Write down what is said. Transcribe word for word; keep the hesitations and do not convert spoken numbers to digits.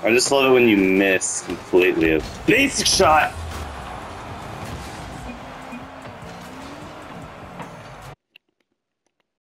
I just love it when you miss completely. A basic shot!